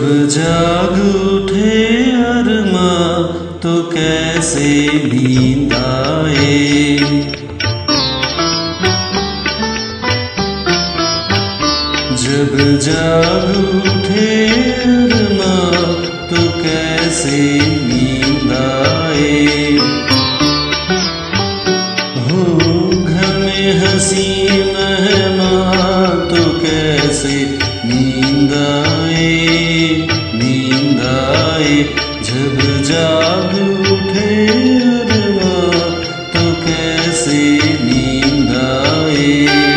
जाग उठे अरमान तो कैसे नींद आए। जब जाग उठे अरमान तो कैसे नींद आए। हो घर में हंसी मेहमान तो कैसे नींद आए, नींद आए। जब जाग उठे अरमान तो कैसे नींद आए।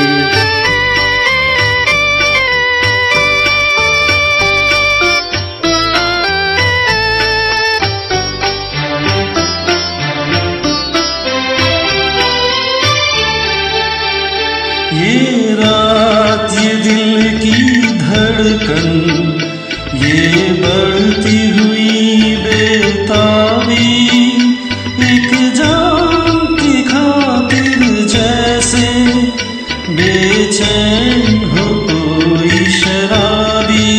ये रात ये दिल की धड़कन, ये बढ़ती हुई बेताबी, एक जान की खातिर जैसे बेचैन हो कोई शराबी।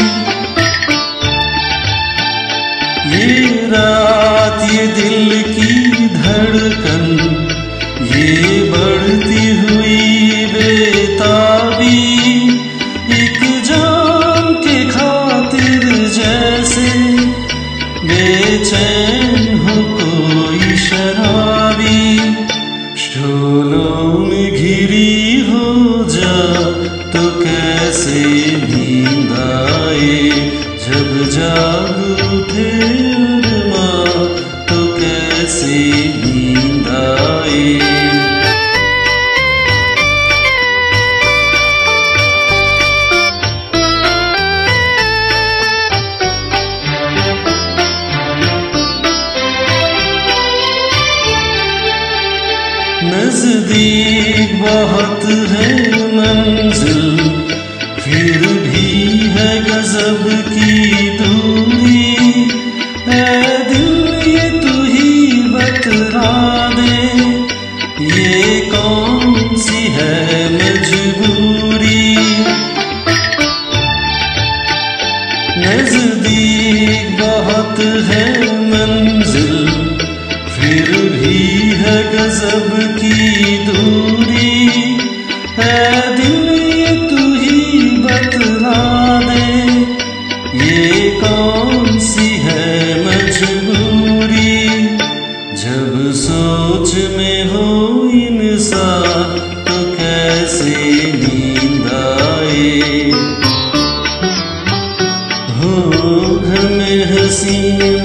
ये रात ये दिल की धड़कन, ये बढ़ती हुई बेताबी, एक जान के खातिर जैसे बेचैन हो कोई शराबी। शोलों में घिरी हो जा तो कैसे नींद आए। जब जाग उठे अरमान तो कैसे नींद आए। नजदीक बहुत है मंजिल, फिर भी है गजब की दूरी। ऐ दिल ये तू ही बतला दे, ये कौन सी है मजबूरी। नजदीक बहुत है मंजिल, फिर भी है गजब की दूरी। है दिल ये तू ही बतला दे, ये कौन सी है मजबूरी। जब सोच में हो इंसान तो कैसे नींद आए। हो घर में हंसी